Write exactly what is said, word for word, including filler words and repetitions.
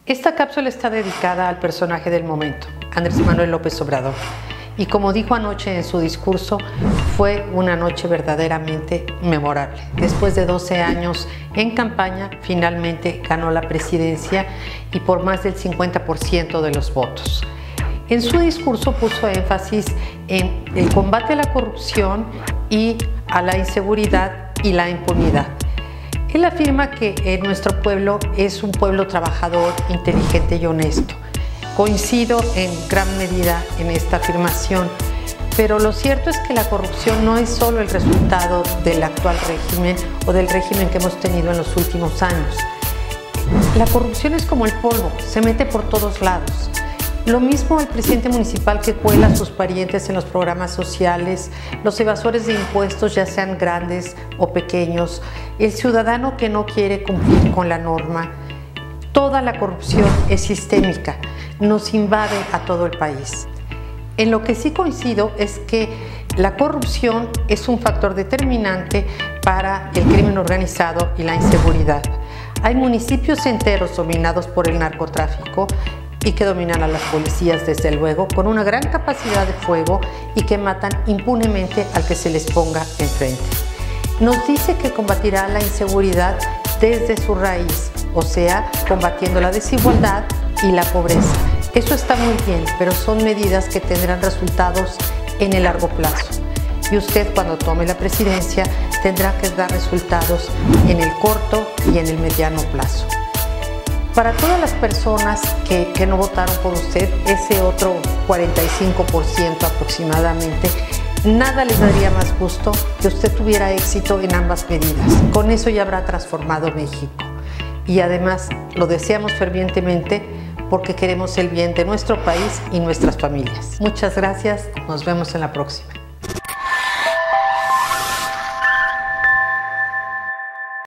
Esta cápsula está dedicada al personaje del momento, Andrés Manuel López Obrador. Y como dijo anoche en su discurso, fue una noche verdaderamente memorable. Después de doce años en campaña, finalmente ganó la presidencia y por más del cincuenta por ciento de los votos. En su discurso puso énfasis en el combate a la corrupción y a la inseguridad y la impunidad. Él afirma que eh, nuestro pueblo es un pueblo trabajador, inteligente y honesto. Coincido en gran medida en esta afirmación, pero lo cierto es que la corrupción no es solo el resultado del actual régimen o del régimen que hemos tenido en los últimos años. La corrupción es como el polvo, se mete por todos lados. Lo mismo el presidente municipal que cuela a sus parientes en los programas sociales, los evasores de impuestos, ya sean grandes o pequeños, el ciudadano que no quiere cumplir con la norma. Toda la corrupción es sistémica, nos invade a todo el país. En lo que sí coincido es que la corrupción es un factor determinante para el crimen organizado y la inseguridad. Hay municipios enteros dominados por el narcotráfico y que dominan a las policías, desde luego, con una gran capacidad de fuego y que matan impunemente al que se les ponga enfrente. Nos dice que combatirá la inseguridad desde su raíz, o sea, combatiendo la desigualdad y la pobreza. Eso está muy bien, pero son medidas que tendrán resultados en el largo plazo. Y usted, cuando tome la presidencia, tendrá que dar resultados en el corto y en el mediano plazo. Para todas las personas que, que no votaron por usted, ese otro cuarenta y cinco por ciento aproximadamente, nada les daría más gusto que usted tuviera éxito en ambas medidas. Con eso ya habrá transformado México. Y además lo deseamos fervientemente porque queremos el bien de nuestro país y nuestras familias. Muchas gracias, nos vemos en la próxima.